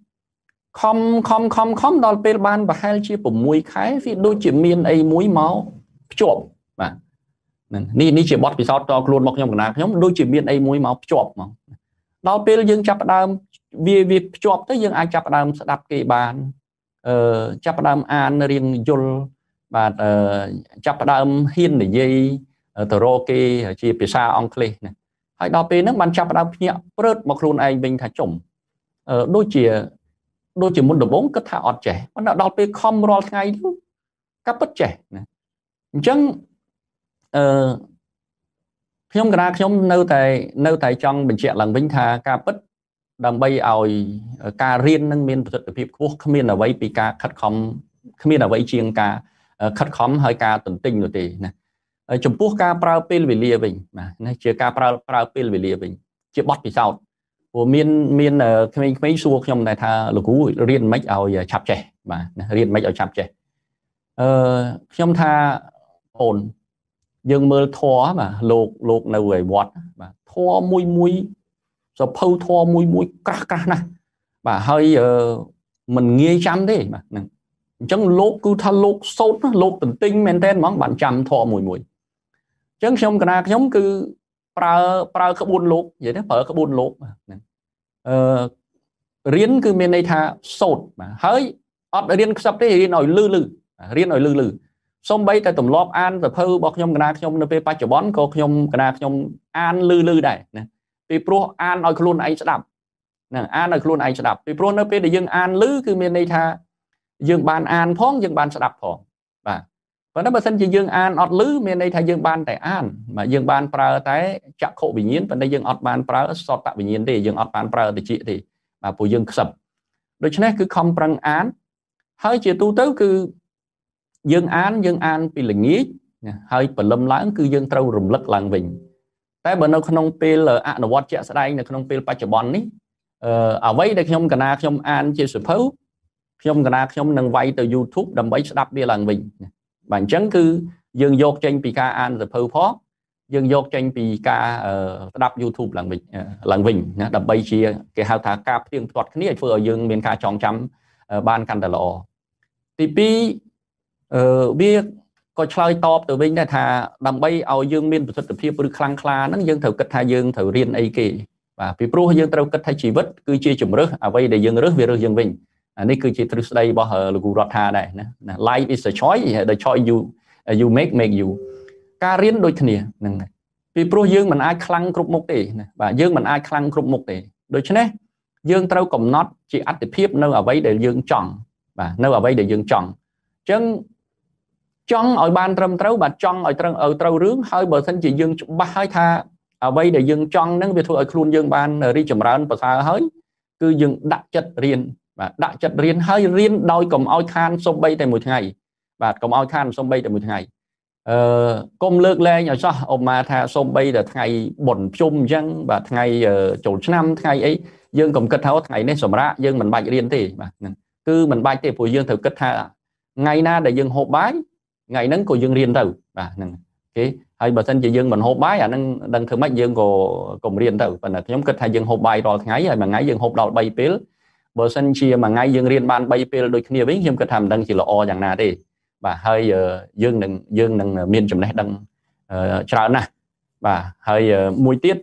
ដល់ពេលបានប្រហែលជា6ខែវាដូចជាមានអីមួយមកភ្ជាប់បាទនេះជាបទពិសោធន៍តខ្លួនមកខ្ញុំកណាខ្ញុំដូចជាមានអីមួយមកភ្ជាប់មកដល់ពេលយើងចាប់ផ្ដើមវាភ្ជាប់ទៅយើងអាចចាប់ផ្ដើមស្ដាប់គេបានចាប់ផ្ដើមអានរៀងយល់បាទចាប់ផ្ដើមហ៊ាននិយាយទៅរកគេជាភាសាអង់គ្លេសណាហើយដល់ពេលហ្នឹងបានចាប់ផ្ដើមភ្ញាក់ព្រឺតមកខ្លួនឯងវិញថាចុំដូចជាមុនដំបូងគិតថាអត់ចេះប៉ុន្តែដល់ពេលខំរាល់ថ្ងៃទៅក៏ពិតចេះណាអញ្ចឹងខ្ញុំកណាខ្ញុំនៅតែចង់បញ្ជាក់ឡើងវិញថាការពិតដើម្បីឲ្យការរៀននឹងមានប្រសិទ្ធភាពខ្ពស់គ្មានអ្វីពីការខិតខំគ្មានអ្វីជាងការខិតខំហើយការទន្ទិញនោះទេណាចំពោះការប្រើពេលវេលាវិញណាជាការប្រើពេលវេលាវិញជាបទពិសោធន៍ព្រោះមានក្មេងៗសួរខ្ញុំដែរថាលោកគ្រូរៀនមិនឲ្យឆាប់ចេះបាទរៀនមិនឲ្យឆាប់ចេះខ្ញុំថា ồn dương mơ thoa mà lột nào về vọt mà thoa mùi rồi phâu thoa mùi crack này và hơi mình nghe chăm thế mà chẳng lột cứ tha lột sốt lột tình tinh men tên món bạn chăm thoa mùi chẳng xong cái nào giống cứ pra cái buôn lột vậy đó phở cái buôn lột riêng cứ miền này tha sốt mà hơi riêng sắp thế riêng nói lư xong bây tại tụm lọp an và phơi bọc nhom cái nhom nó về ba chợ bón có nhom cái nhom an lư đây nè vì pro an nói luôn anh sẽ đập nè an nói luôn anh sẽ đập vì pro nó về để dương an lư cứ miền này tha dương ban an phong dương ban sẽ đập phong và nó bản thân chỉ dương an ọt lư miền này tha dương ban tại an mà dương ban pra tại chặt khổ bị nhiễm và đây dương ọt ban pra sọt tạ bị nhiễm thì dương ọt ban pra thì chị thì mà phụ dương sập đối với cứ không prang án hơi chỉ tu tới cứ dương an bị lệnh nghĩ hơi bẩn lâm lãng cứ dương trâu rùm lật làng vịnh tại bởi nó không pê là nó vót chạy sẽ đây là không pê ba chợ bón ní ở vậy để không cần không an chia sẻ phấu không cần không nâng vay từ YouTube đầm bấy đắp đi làng vịnh bản chất cứ dương dột trên pk an rồi phấu phó dương dột trên pk đắp YouTube làng vịnh đầm bấy chia cái hào thả cáp tiếng thuật cái này vừa dương miền ca tròn chấm ban căn đà lọ thì pi biết có chơi top từ bên đây thà đầm bay ao dương miền thực tập phía bự khang kha nó dương thầu cất thay dương thầu riêng ấy kì và vì pro dương thầu cất thay chỉ vất cứ chia chủng rớt à vây để dương rớt về rớt dương vinh này cứ chia từ đây bao giờ là gù tha này life is a choice the choice you make you ca riêng đôi thề vì pro dương mình ai khăng cục một tỷ và dương mình ai khăng cục một tỷ đôi chứ này dương trâu cầm nót chỉ ắt để phiếp nơi ở vây để dương chọn và nơi ở vây để dương chọn chân chọn ở ban trâm trâu và chọn ở trâu rướng hơi bờ thân chỉ dương ba hai tha ở vây để dương chọn nâng về thôi ở khuôn dương ban đi chậm rãi và xa hơi cứ dương đặt chất riêng và đặt chất riêng hơi riêng đôi cầm oi khan xong bay tại một ngày và cầm oi khan xong bay tại một ngày công lược lên nhỏ sao ông mà tha xong bay là ngày bổn chung dân và ngày chỗ năm ngày ấy dương cầm kết tháo ngày nên sớm ra dương mình bay riêng thì mà cứ mình bay thì phụ dương thử kết tha ngày na để dương hộp bái ngày nắng của dương riêng đầu và cái hay bản thân chỉ dương mình hộp bái nâng đăng thử mấy dương của cùng riêng đầu và là nhóm kết thay dương hộp bài rồi ngày rồi mà ngày dương hộp đầu bay pil bờ sân chia mà ngày dương riêng ban bay pil đôi khi với dương kết tham đăng chỉ là o chẳng nào đi và hơi dương đừng miên chấm này đăng trào nè và hơi mùi tiết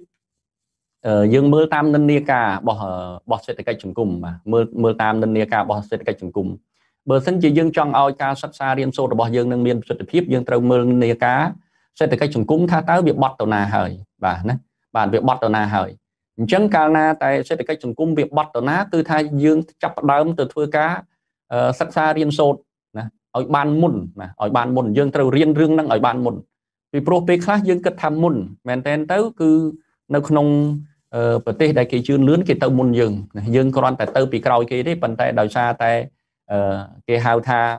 dương mưa tam nên nia ca bỏ sẽ cái chừng cùng mà mưa tam nên nia ca bỏ sẽ cái chừng cùng bờ sân chỉ dương trong ao ca sắp xa riêng số bỏ dương nâng miên sự tiếp dương trâu mưa nia cá sẽ cái chừng cung tha tới việc bọt tàu na hời và nè bạn việc bọt tàu na hời chân cao na tại sẽ cái chừng cung việc bọt tàu na từ thay dương chập đơm từ thưa cá sắp xa riêng số ở ban môn mà ở ban môn dương trâu riêng rương năng ở ban môn vì prope khác dương kết tham môn men tên tới cứ nó không bờ tây đại kỳ chương lớn cái tàu môn dương còn tại tàu bị còi kia đấy bàn tay đào xa tay cái hào tha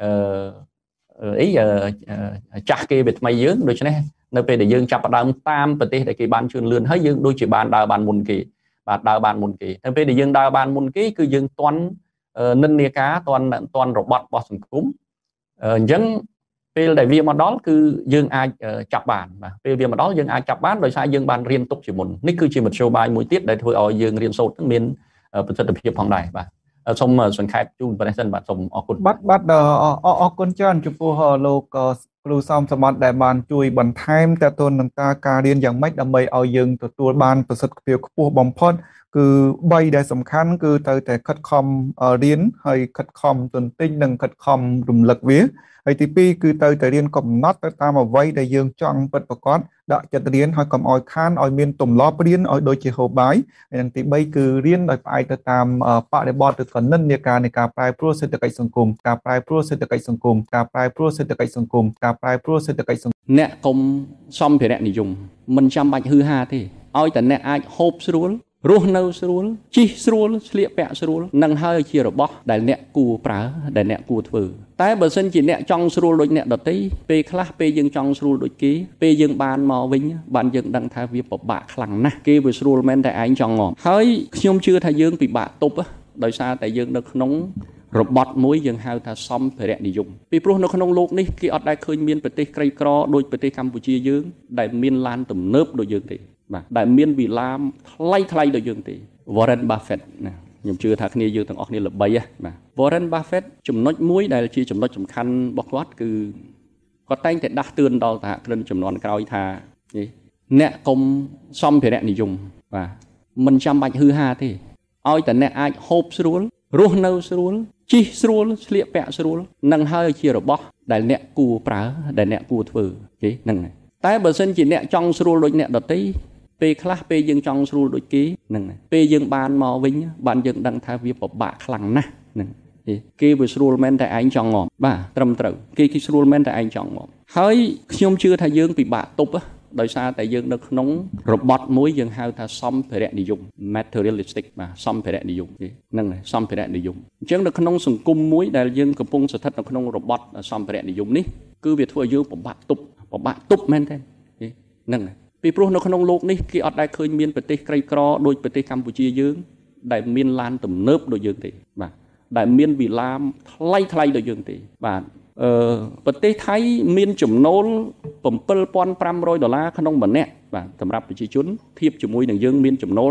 ý chặt kia bị mày dướng rồi chứ này nơi về để dương chập đàm tam bờ tây đại kỳ ban chương lớn hết dương đôi chỉ ban đào ban môn kỳ và đào ban môn kỳ nơi về để dương đào ban môn kỳ cứ dương toán nâng nia cá toàn robot bọt sừng cúm dân về đại viên mà đó cứ dương ai chập bàn mà về viên mà đó dương ai chập bán rồi sai dương bàn riêng tục chỉ một nick cứ chỉ một show bài mỗi tiết để thôi ở dương riêng sâuทั้งmiềnเป็นสถิตของใดบ่ส่งส่วนแคปจูนประเด็นบ่ส่งออกคุณบัดออกคุณจันจุปูฮอโลกครูซ้อมสมัติได้บานจุยบันไทม์แต่ตัวนังการเรียนอย่างไม่ดำไปเอายังตัวบานประสิทธิ์เพียวผู้บอมพอดคือใบได้สำคัญคือแต่คัดคอมเรียนให้คัดคอมตนติ้งหนึ่งคัดคอมรุมหลักวิไอทีพีคือแต่เรียนกลมน็อตตามมาไว้ได้ยังจังเปิดประกอบđãจัดเรียนให้กลมออยคานออยเมียนตุ่มล้อเรียนออยโดยเฉพาะใบอย่างที่ใบคือเรียนโดยไปตามปะได้บอดตัวนั้นในการปลายโปรเซสตะไคสังคมการปลายโปรเซสตะไคสังคมการปลายโปรเซสตะไคสังคมการปลายโปรเซสตะไคสังคมเนี่ยกลมซ่อมเพียงนิยมมันจำบัดฮือฮาที่ออยแต่เนี่ยไอโฮปสรูลรู้เนื้อสรูลจีสรูลเลี้ยแปะสรูลนั่งให้เชียร์บอได้เนี่ยกูปลาได้เนี่ยกูถือแต่เบอร์เซนจีเนี่ยจังสรูลโดยเนี่ยดอตี้เปคลาเปยังจังสรูลโดยกี้เปยังบานมอวิญบานยังดังทายวิปบะคลังนะกี้เบอร์สรูลแมนแต่ไอ้จังงอเฮ้ยยมเชื่อทายยังปีบะตุบโดยซาแต่ยังนึกน้อง robot មួយយើងហៅថាសម្ភារៈនិយមពីព្រោះនៅក្នុងលោកនេះគេអត់ដែលឃើញមានប្រទេសក្រីក្រដូចប្រទេសកម្ពុជាយើងដែលមានឡានទំនើបដូចយើងទេបាទដែលមានវិឡាមថ្លៃដូចយើងទេ Warren Buffett ណាខ្ញុំជឿថាគ្នាយើងទាំងអស់គ្នាល្បីណាបាទ Warren Buffett ចំណុចមួយដែលជាចំណុចសំខាន់របស់គាត់គឺគាត់តែងតែដាស់តឿនដល់សហគ្រិនចំនួនក្រោយថាអ្នកកុំសម្ភារៈនិយមបាទមិនចាំបាច់ហឺហាទេឲ្យតែអ្នកអាចហូបស្រួលរស់នៅស្រួលជិះស្រួលស្លៀកពាក់ស្រួលនឹងហើយជារបស់ដែលអ្នកគួរប្រើដែលអ្នកគួរធ្វើគេហ្នឹងតែបើសិនជាអ្នកចង់ស្រួលដូចអ្នកដទៃពេលខ្លះពេលយើងចង់ស្រួលដូចគេហ្នឹងពេលយើងបានមកវិញបានយើងដឹងថាវាពិបាកខ្លាំងណាស់ហ្នឹងគេវាស្រួលមែនតែឯងចង់ងាប់បាទត្រឹមត្រូវគេស្រួលមែនតែឯងចង់ងាប់ហើយខ្ញុំជឿថាយើងពិបាកទប់ដោយសារតែយើងនៅក្នុងរបត់មួយយើងហៅថាសម្ភារៈនិយម materialistic បាទសម្ភារៈនិយមហ្នឹងហើយសម្ភារៈនិយមអញ្ចឹងនៅក្នុងសង្គមមួយដែលយើងកំពុងស្ថិតនៅក្នុងរបត់សម្ភារៈនិយមនេះគឺវាធ្វើឲ្យយើងពិបាកទប់មែនទេហ្នឹងហើយពីព្រោះនៅក្នុងលោកនេះគេអត់ដែលឃើញមានប្រទេសក្រីក្រដូចប្រទេសកម្ពុជាយើងដែលមានឡានទំនើបដូចយើងទេបាទដែលមានវិឡាមថ្លៃដូចយើងទេបាទប្រទេសថៃមានចំណូល$7,500ក្នុងម្នាក់បាទសម្រាប់ប្រជាជនធៀបជាមួយនឹងយើងមានចំណូល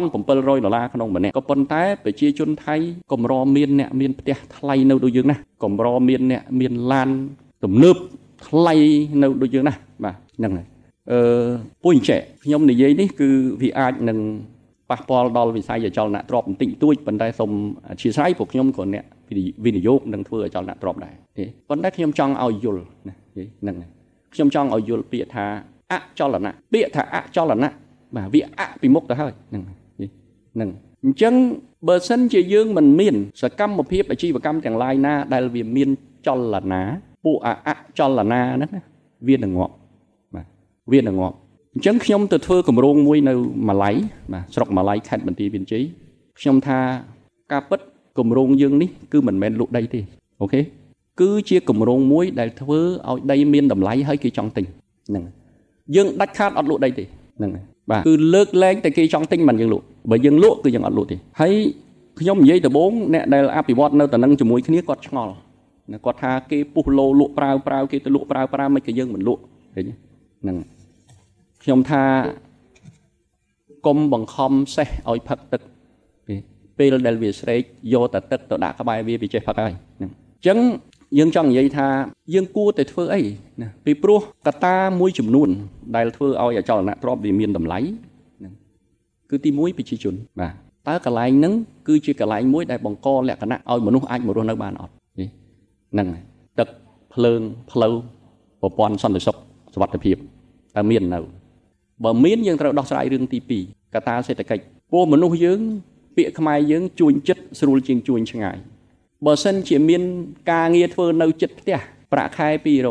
$1,700ក្នុងម្នាក់ក៏ប៉ុន្តែប្រជាជនថៃកម្រមានអ្នកមានផ្ទះថ្លៃនៅដូចយើងណាកម្រមានអ្នកមានឡានទំនើបថ្លៃនៅដូចយើងណាបាទហ្នឹងហើយពុញចេះខ្ញុំនិយាយនេះគឺវាអាចនឹងប៉ះពាល់ដល់វិស័យអចលនទ្រព្យបន្តិចបន្តួចប៉ុន្តែសូមអធិស្ឋានពួកខ្ញុំក៏អ្នកវិនិយោគនឹងធ្វើអចលនទ្រព្យដែរប៉ុន្តែខ្ញុំចង់ឲ្យយល់ណាហ្នឹងខ្ញុំចង់ឲ្យយល់ពាក្យថាអចលនៈពាក្យថាអចលនៈបាទវាអពីមុខទៅហើយហ្នឹងអញ្ចឹងបើសិនជាយើងមិនមានសកម្មភាពអាជីវកម្មទាំងឡាយណាដែលវាមានចលនាពួកអចលនាហ្នឹងវានឹងងាប់បាទវានឹងងាប់អញ្ចឹងខ្ញុំទៅធ្វើគម្រោងមួយនៅម៉ាឡៃបាទស្រុកម៉ាឡៃខេត្តបន្ទាយមានជ័យខ្ញុំថាការពិតគម្រោងយើងនេះគឺមិនមែនលក់ដីទេអូខេគឺជាគម្រោងមួយដែលធ្វើឲ្យដីមានតម្លៃហើយគេចង់ទិញហ្នឹងយើងដាច់ខាតអត់លក់ដីទេហ្នឹងបាទគឺលើកលែងតែគេចង់ទិញមិនយើងលក់បើយើងលក់គឺយើងអត់លក់ទេហើយខ្ញុំនិយាយដំបូងអ្នកដែលអភិវឌ្ឍនៅតំណឹងជាមួយគ្នាគាត់ឆ្ងល់គាត់ថាគេពុះលោលក់ប្រើគេទៅលក់ប្រើមិនក៏យើងមិនលក់ឃើញហ្នឹងខ្ញុំថាកុំបង្ខំសេះឲ្យផឹកទឹកពេលដែលវាស្រេកយកតែទឹកទៅដាក់ក្បែរវាចេះផឹកហើយហ្នឹងអញ្ចឹងយើងចង់និយាយថាយើងគួរតែធ្វើអីណាពីព្រោះកត្តាមួយចំនួនដែលធ្វើឲ្យអចលនទ្រព្យវាមានតម្លៃហ្នឹងគឺទី1ប្រជាជនបាទតើកន្លែងហ្នឹងគឺជាកន្លែងមួយដែលបង្កលក្ខណៈឲ្យមនុស្សអាចមករស់នៅបានអត់ហ្នឹងទឹកភ្លើងផ្លូវប្រព័ន្ធសន្តិសុខសុវត្ថិភាពតើមាននៅបើមានយើងត្រូវដោះស្រាយរឿងទី2កត្តាសេដ្ឋកិច្ចពួកមនុស្សយើងពាក្យខ្មែរយើងជួញចិត្តស្រួលជាងជួញឆ្ងាយបើសិនជាមានការងារធ្វើនៅជិតផ្ទះប្រាក់ខែ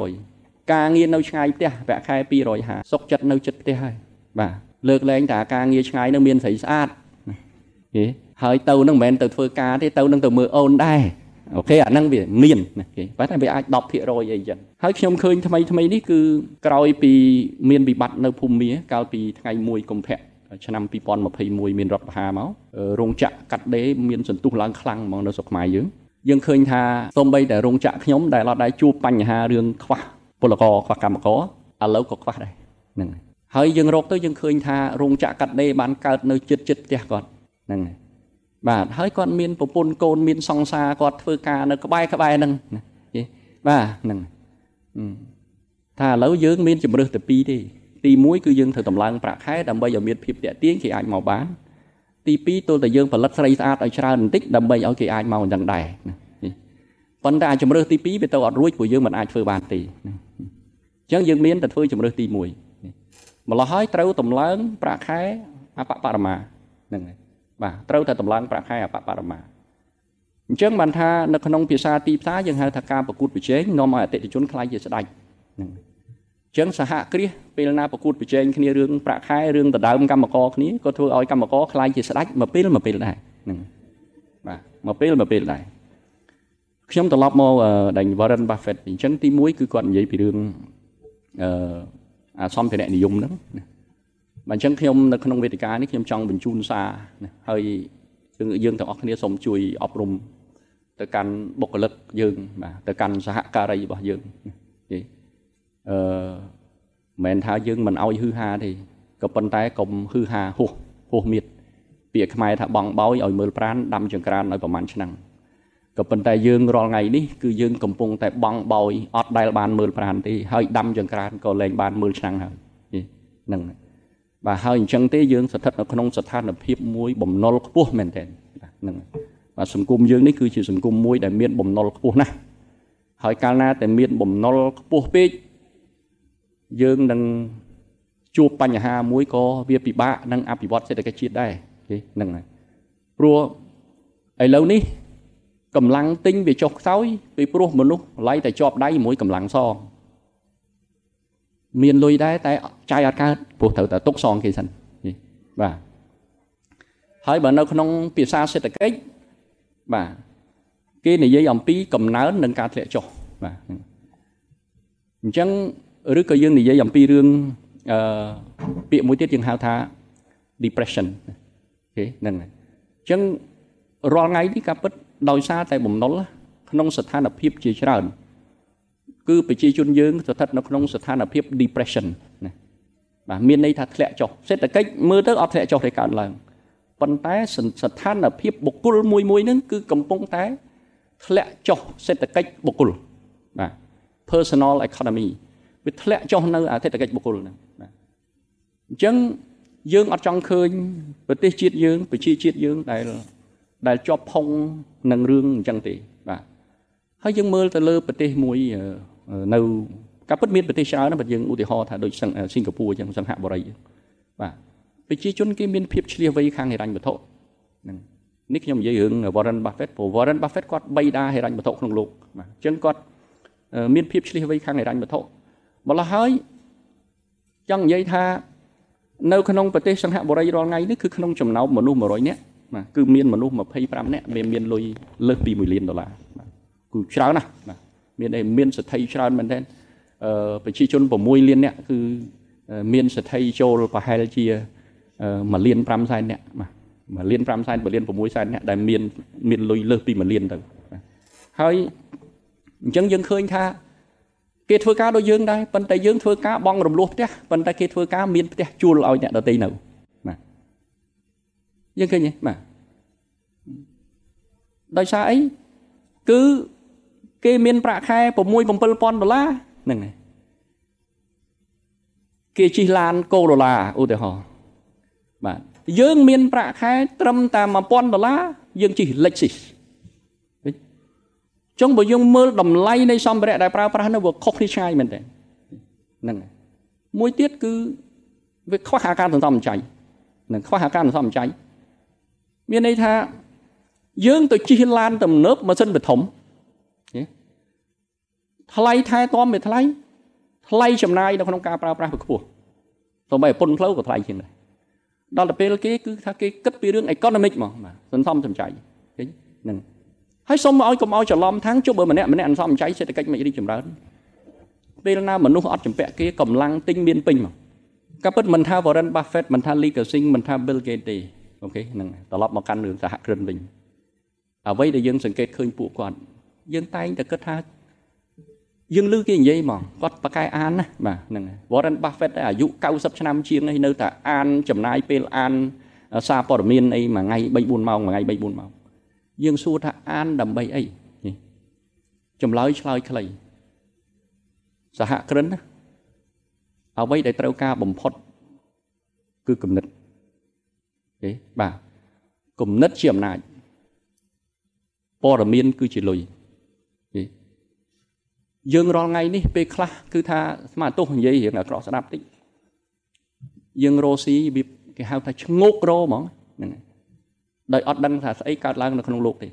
200ការងារនៅឆ្ងាយផ្ទះប្រាក់ខែ250សុខចិត្តនៅជិតផ្ទះហើយបាទលើកលែងតែការងារឆ្ងាយនឹងមានស្រីស្អាតគេហើយទៅនឹងមិនមែនទៅធ្វើការទេទៅនឹងទៅមើលអូនដែរអូខេអាហ្នឹងវាមានណាគេប៉ុន្តែវាអាច10%អីចឹងហើយខ្ញុំឃើញថ្មីនេះគឺក្រោយពីមានវិបត្តិនៅភូមិមាកាលពីថ្ងៃ1កុម្ភៈឆ្នាំ2021មានរដ្ឋប្រហារមករោងចក្រកាត់ដេរមានសន្ទុះឡើងខ្លាំងហ្មងនៅស្រុកខ្មែរយើងឃើញថាសូម្បីតែរោងចក្រខ្ញុំដែលអត់ដែរជួបបញ្ហារឿងខ្វះពលករខ្វះកម្មករឥឡូវក៏ខ្វះដែរហ្នឹងហើយយើងរកទៅយើងឃើញថារោងចក្រកាត់ដេរបានកើតនៅជិតផ្ទះគាត់ហ្នឹងបាទហើយគាត់មានប្រពន្ធកូនមានសង្សារគាត់ធ្វើការនៅក្បែរហ្នឹងណាបាទហ្នឹងថាឥឡូវយើងមានជំរើសតែ2ទេទី1គឺយើងត្រូវតម្លើងប្រាក់ខែដើម្បីឲ្យមានភាពតាក់ទាញគេអាចមកបានទី2ទល់តែយើងផលិតស្រីស្អាតឲ្យច្រើនបន្តិចដើម្បីឲ្យគេអាចមកអញ្ចឹងដែរប៉ុន្តែជំរើសទី2វាទៅអត់រួចព្រោះយើងមិនអាចធ្វើបានទេអញ្ចឹងយើងមានតែធ្វើជំរើសទី1ម្ល៉េះហើយត្រូវតម្លើងប្រាក់ខែអបបរមាហ្នឹងហើយបាទត្រូវតែតម្លើងប្រាក់ខែអបបរមាអញ្ចឹងបានថានៅក្នុងភាសាទីផ្សារយើងហៅថាការប្រកួតប្រជែងនាំឲ្យអតិថិជនខ្លាចជាស្ដេចហ្នឹងអញ្ចឹងសហគ្រាសពេលណាប្រកួតប្រជែងគ្នារឿងប្រាក់ខែរឿងដណ្ដើមកម្មករគ្នាក៏ធ្វើឲ្យកម្មករខ្លាចជាស្ដេចមួយពេលដែរហ្នឹងបាទមួយពេលដែរខ្ញុំត្រឡប់មកដល់ Warren Buffett អញ្ចឹងទី1គឺគាត់និយាយពីរឿងអាសម្ភារៈនិយមហ្នឹងបាទអញ្ចឹងខ្ញុំនៅក្នុងវេទិកានេះខ្ញុំចង់បញ្ជូនសារហើយយើងទាំងអស់គ្នាសូមជួយអប់រំ tới căn bộc lực dương mà tới căn xã ca ray bao dương mền tháo dương mình ao hư ha thì có phân tái cùng hư ha hô miệt việc mai thà bằng bói ở mưa pran đâm trường can ởประมาณ năng có phân tái dương rồi ngày đi cứ dương cầm pung tại bằng bói ọt đai bàn mưa pran thì hơi đâm trường can có lên bàn mưa năng hả nâng và hơi chân tế dương sẽ thật là không sẽ than là hiệp muối bầm nol cua mền thèn nâng và sừng cung dương đấy cứ chỉ sừng cung muối để miên bầm nol cua này hơi cao na để miên bầm nol cua pe dương đang chụpปัญหา muối có việc bị bạ đang áp bị bọt sẽ được cái chuyện đây nâng này rùa ấy lâu ní cầm lăng tinh về chọc sói về pro một lúc lấy tại chọp đáy muối cầm lăng so miền lùi đáy tại trai ở ca buộc thử tại tốt son kia sẵn và hơi bạn đâu không bị xa sẽ được cái và cái này dây dòng pi cầm náo nâng ca lệ cho và chẳng rước cái dương này dây dòng pi rương bị mũi tiết dương hao tha depression nâng này chẳng rồi ngay đi cặp bất đòi xa tại bụng nó không sẽ than là hiệp chỉ ra cứ bị chi chun dương sẽ thật nó không sẽ than là hiệp depression và miền này thật lệ cho sẽ là cách mưa tới ọt lệ cho thấy cả là phần tái sẽ than là hiệp bộc cul mùi nứng cứ cầm bông tái lệ cho sẽ là cách bộc cul personal economy bị lệ cho nơi thế là cách bộc cul chẳng dương ở trong khơi bị tiết chiết dương bị chi chiết dương đại cho phong nâng rương chẳng tỷ và hay dương mưa từ lơ bị tiết mùi nâu các bất miết bị tiết sao nó bị dương ưu họ thà đôi sang Singapore chẳng sang hạ vào đây và bị chi chun cái miền phiệp chia vây khang hệ ranh bật thổ nick nhom dây hướng Warren Buffett quát bay đa hệ ranh bật thổ không lục mà chân quát miền phiệp chia vây khang hệ ranh bật thổ mà là hơi chẳng dây tha nơi khăn ông bật tê sang hạ bờ đây rồi ngay nước cứ khăn ông chầm nấu mà nu mà rồi nhé mà cứ miên mà nu mà pay pram nhé miên lôi lơ pi $10 million cứ cháo nè miên đây miên sẽ thay cháo mình đen phải chi chôn vào môi liên nhé cứ miên sẽ thay châu và hai chia mà liên pram sai nhé mà liên pram sai và liên vào môi sai nhé đại miên lôi lơ pi mà liên từ hơi chân dân khơi tha kia thưa cá đôi dương đây, bên tay dương thưa cá bong rầm luộc thế, bên tay kia thưa cá miên thế chua lòi nhẹ đầu tây nào, mà dương khơi nhỉ, mà đại sao ấy cứ kia miên bạc khai bổ môi bồng pol pon đô la, này kia chi lan cô đô la, ưu họ, mà dương miên bạc khai trâm tam mà pon đô la, dương chỉ lệch xì trong bộ dương mơ đầm lay này xong bệ đại pra nó vừa khóc đi chai mình đấy nè mỗi tiết cứ với khoa hạ can thằng cháy nè khoa hạ can thằng cháy miền đây tha dương từ chi lan tầm nớp mà sân bệt thống thay thay toan bệt thay chầm nai nó không ca pra bực bùa tụi bay pôn phơi của thay chuyện này đó là cái cứ tha cái cất cáiរឿង economic mà sân xong chầm cháy nè hay xong mà cầm ao chờ lom tháng chúc bữa mình nè ăn xong cháy sẽ cách mày đi chìm ra bây giờ mình nuốt ọt chìm bẹ kia cầm lăng tinh biên pin mà các bất mình tha Warren Buffett mình tha Lee Cushing mình tha Bill Gates ok nè tao lọp một căn đường xã hội rừng bình ở đây để dân sừng kết khơi phụ quan dân tay để kết tha dân lư cái gì mà có bác cái an mà nè Warren Buffett ở dụ cao sắp năm chiên hay nơi ta an chầm nai pel an sa port miên ấy mà ngay bay buôn màu dương xua tha an đầm bay ấy chầm lái khay xã hạ cấn ở đây để treo ca bầm phốt cứ cầm nứt đấy bà cầm nứt chiếm này port miên cứ chỉ lùi dương rồi ngay ní pe kla cứ tha mà tôi hình như hiện là cross đáp tích dương rosi bị cái hao tha ngốc rô mỏng đợi ọt đăng thà ấy cao lang là không lục thì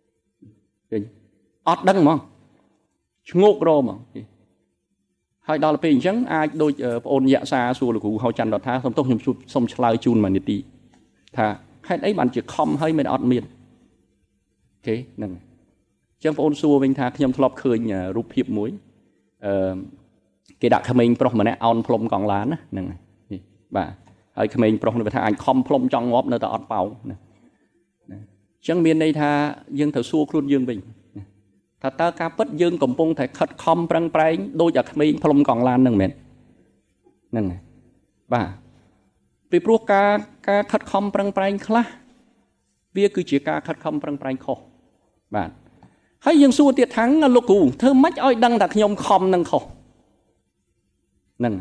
ọt đăng mà ngốc rô mà hai đó làពេលអញ្ចឹងអាចដូចបងអូនយៈសាសួរលោកគ្រូហៅច័ន្ទរដ្ឋាសូមទោសខ្ញុំសូមឆ្លើយជូនមួយនាទីថាហេតុអីបានជាខំហើយមិនអត់មានអូខេហ្នឹងអញ្ចឹងបងអូនសួរវិញថាខ្ញុំធ្លាប់ឃើញរូបភាពមួយគេដាក់ក្មេងប្រុសម្នាក់អោនផ្លុំកង់ឡានណាហ្នឹងបាទហើយក្មេងប្រុសនោះថាអញខំផ្លុំចង់ងាប់នៅតែអត់ប៉ោណា chẳng miền đây tha dương thở xua luôn dương bình thà ta cá bất dương cầm bông thầy khất khom prang prang đôi giặc mình phong còn lan nâng mệt nâng bà vì pro cá khất khom prang prang khla bia cứ chỉ cá khất khom prang prang khô bà hay dương xua tiệt thắng lục cù thơ mách oi đăng đặt nhom khom nâng khô nâng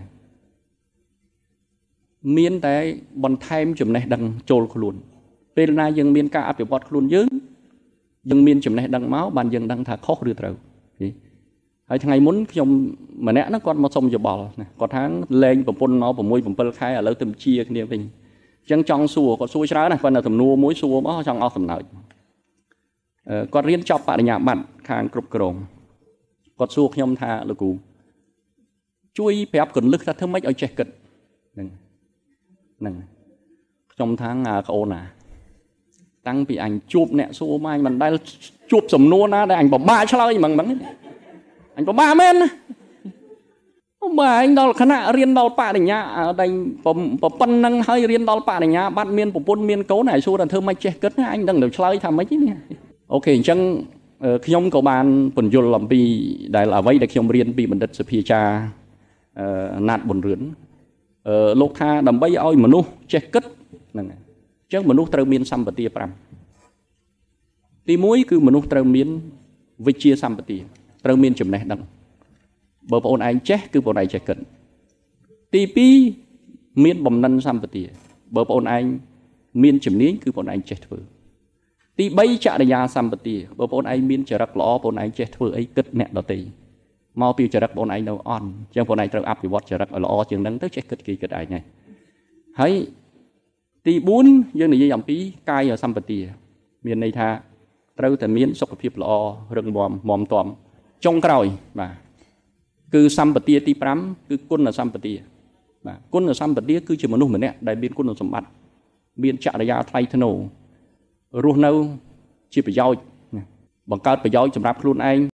miền tại bọn thêm chùm này đằng trôi luôn bên này dân miền cả áp dụng bọt luôn dướng dân miền chùm này đằng máu bàn dân đằng thả khó được rồi hay thằng ngày muốn trong mà nè nó còn một sông giờ bò có tháng lên bầm pôn nó bầm môi bầm pơ khai ở lâu tầm chia cái niệm chân trong xua có xua trái này còn là tầm nua muối xua nó trong ao tầm nào còn riêng chọc bạn nhà bạn khang cục cồn còn xua nhom tha là cụ chui phép cần lực ra thơm mấy ở trẻ cật trong tháng ôn tăng bị ảnh chụp nè số mai mình đây chụp sầm nua na đây ảnh bảo ba cho lời bằng ảnh bảo ba men mà anh đâu khả năng riêng đâu pa này nhá đây bầm năng hơi riêng đâu pa này nhá bắt miên bồn miên cấu này số là thơm mấy trẻ cất anh đang được chơi thầm mấy chứ nè ok chẳng khi ông cậu bạn bồn dồn làm bị đại là vậy để khi ông riêng bị mình đất sự phi cha nạt bồn rưỡn lúc tha đầm bay oi mà nu chết cất chứ mà nu trâu miên xăm bát tia pram tí muối cứ mà nu trâu miên với chia xăm bát tia trâu miên chùm này đằng bờ bọn anh chết cứ bọn này chết cất tí pi miên bầm năn xăm bát tia bờ bọn anh miên chùm nín cứ bọn anh chết vừa tí bay chạ đại gia xăm bát tia bờ bọn anh miên chả rắc lõ bọn anh chết vừa ấy cất nẹt đó tì mau piu chả rắc bọn anh đâu on chẳng bọn anh trâu áp thì vót chả rắc ở lõ chừng nắng tới chết cất kỳ cất ai này thấy tí bốn dương này dòng pí cai ở xăm bát tia miền này tha trâuแต่miền sọc phiệp lõ rừng bòm mòm tòm trong còi mà cứ xăm bát tia tí pram cứ quân là xăm bát tia mà quân là xăm bát tia cứ chỉ một nụ mình nè đại biên quân là sầm bát biên chạ đại gia thay thân nổ ruột nâu chỉ phải giao bằng cao phải giao chấm ráp luôn anh